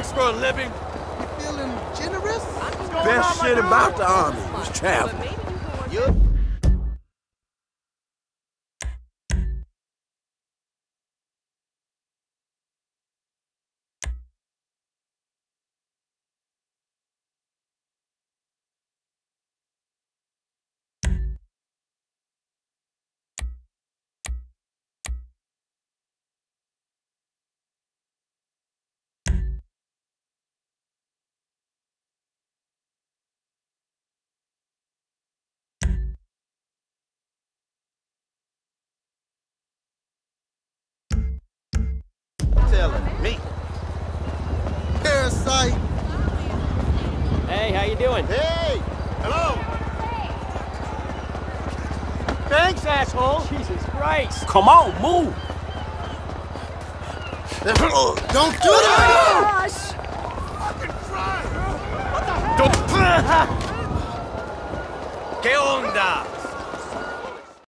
this for a living? You feeling generous? Best shit about the army was travel. Yup. Telling me. Parasite. Hey, how you doing? Hey! Hello! Thanks, asshole! Jesus Christ! Come on, move. Don't do that! ¿Qué onda?